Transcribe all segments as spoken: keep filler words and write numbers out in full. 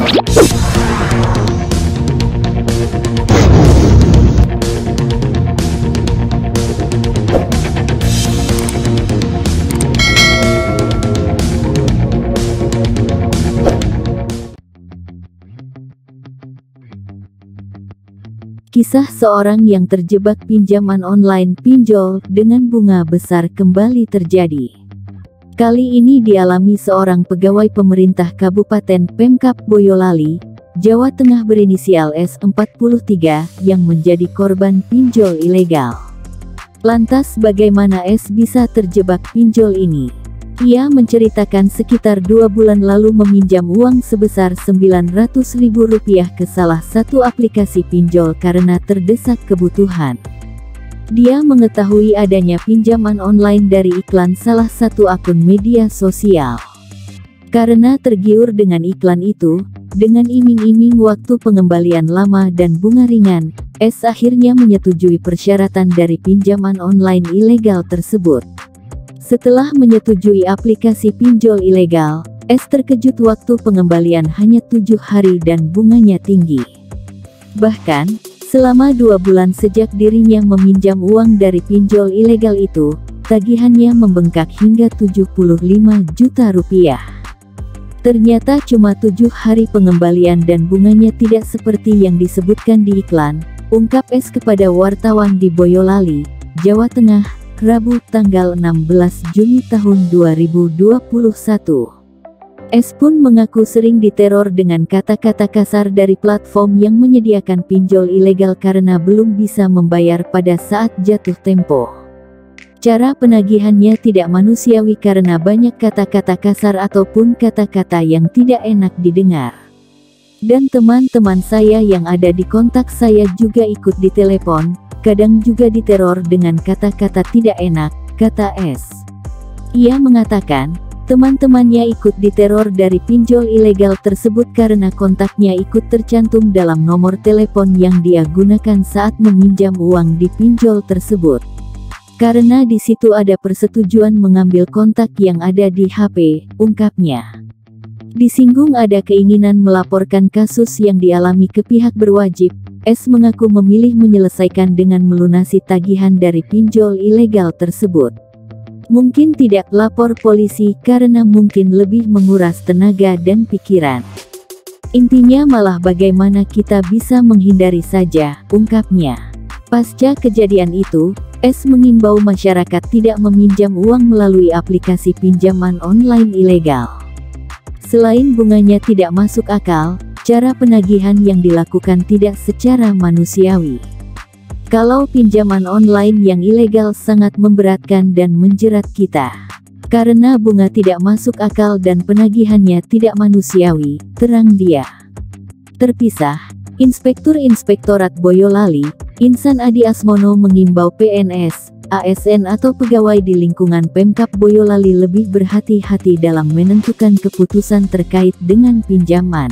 Kisah seorang yang terjebak pinjaman online pinjol dengan bunga besar kembali terjadi. Kali ini dialami seorang pegawai pemerintah Kabupaten Pemkab Boyolali, Jawa Tengah berinisial S empat puluh tiga yang menjadi korban pinjol ilegal. Lantas bagaimana S bisa terjebak pinjol ini? Ia menceritakan sekitar dua bulan lalu meminjam uang sebesar sembilan ratus ribu rupiah ke salah satu aplikasi pinjol karena terdesak kebutuhan. Dia mengetahui adanya pinjaman online dari iklan salah satu akun media sosial. Karena tergiur dengan iklan itu, dengan iming-iming waktu pengembalian lama dan bunga ringan, S akhirnya menyetujui persyaratan dari pinjaman online ilegal tersebut. Setelah menyetujui aplikasi pinjol ilegal, S terkejut waktu pengembalian hanya tujuh hari dan bunganya tinggi. Bahkan, selama dua bulan sejak dirinya meminjam uang dari pinjol ilegal itu, tagihannya membengkak hingga tujuh puluh lima juta rupiah. Ternyata cuma tujuh hari pengembalian dan bunganya tidak seperti yang disebutkan di iklan, ungkap S kepada wartawan di Boyolali, Jawa Tengah, Rabu tanggal enam belas Juni tahun dua ribu dua puluh satu. S pun mengaku sering diteror dengan kata-kata kasar dari platform yang menyediakan pinjol ilegal karena belum bisa membayar pada saat jatuh tempo. Cara penagihannya tidak manusiawi karena banyak kata-kata kasar ataupun kata-kata yang tidak enak didengar. Dan teman-teman saya yang ada di kontak saya juga ikut ditelepon, kadang juga diteror dengan kata-kata tidak enak, kata S. Ia mengatakan, teman-temannya ikut diteror dari pinjol ilegal tersebut karena kontaknya ikut tercantum dalam nomor telepon yang dia gunakan saat meminjam uang di pinjol tersebut. Karena di situ ada persetujuan mengambil kontak yang ada di H P, ungkapnya. Disinggung ada keinginan melaporkan kasus yang dialami ke pihak berwajib. S mengaku memilih menyelesaikan dengan melunasi tagihan dari pinjol ilegal tersebut. Mungkin tidak lapor polisi karena mungkin lebih menguras tenaga dan pikiran. Intinya malah bagaimana kita bisa menghindari saja, ungkapnya. Pasca kejadian itu, S mengimbau masyarakat tidak meminjam uang melalui aplikasi pinjaman online ilegal. Selain bunganya tidak masuk akal, cara penagihan yang dilakukan tidak secara manusiawi. Kalau pinjaman online yang ilegal sangat memberatkan dan menjerat kita. Karena bunga tidak masuk akal dan penagihannya tidak manusiawi, terang dia. Terpisah, Inspektur Inspektorat Boyolali, Insan Adi Asmono mengimbau P N S, A S N atau pegawai di lingkungan Pemkab Boyolali lebih berhati-hati dalam menentukan keputusan terkait dengan pinjaman.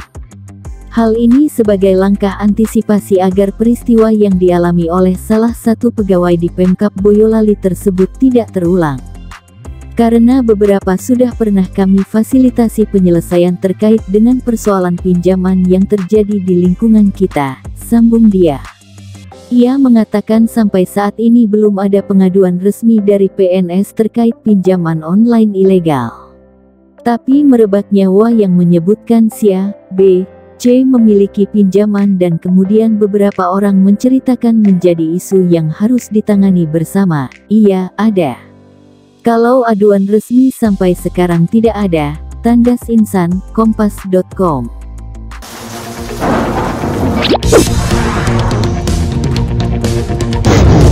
Hal ini sebagai langkah antisipasi agar peristiwa yang dialami oleh salah satu pegawai di Pemkab Boyolali tersebut tidak terulang. Karena beberapa sudah pernah kami fasilitasi penyelesaian terkait dengan persoalan pinjaman yang terjadi di lingkungan kita, sambung dia. Ia mengatakan sampai saat ini belum ada pengaduan resmi dari P N S terkait pinjaman online ilegal. Tapi merebak nyawa yang menyebutkan si A, B, C memiliki pinjaman dan kemudian beberapa orang menceritakan menjadi isu yang harus ditangani bersama. Iya, ada. Kalau aduan resmi sampai sekarang tidak ada, tandas insan, kompas titik com. You